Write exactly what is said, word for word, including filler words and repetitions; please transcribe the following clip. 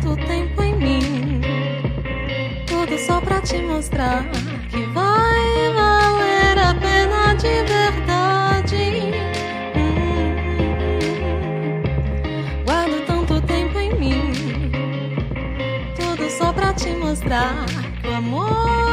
tanto tempo em mim, tudo só pra te mostrar que vai valer a pena de verdade. hum, Guardo tanto tempo em mim, tudo só pra te mostrar que o amor